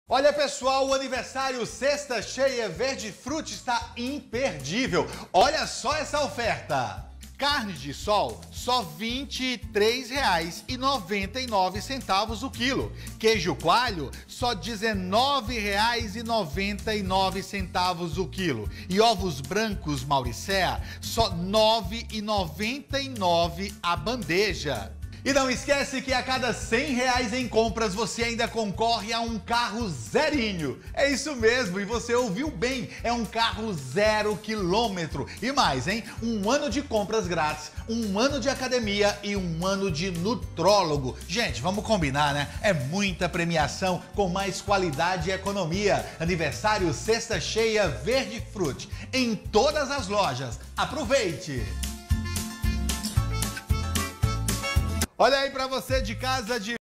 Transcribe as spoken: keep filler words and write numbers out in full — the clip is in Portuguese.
Olha pessoal, o aniversário Cesta Cheia Verde Frutti está imperdível. Olha só essa oferta. Carne de sol, só vinte e três reais e noventa e nove centavos o quilo. Queijo coalho, só dezenove reais e noventa e nove centavos o quilo. E ovos brancos Mauricéa, só nove reais e noventa e nove centavos a bandeja. E não esquece que a cada cem reais em compras você ainda concorre a um carro zerinho. É isso mesmo, e você ouviu bem, é um carro zero quilômetro. E mais, hein? Um ano de compras grátis, um ano de academia e um ano de nutrólogo. Gente, vamos combinar, né? É muita premiação com mais qualidade e economia. Aniversário Cesta Cheia Verde Frutti em todas as lojas. Aproveite! Olha aí para você de casa de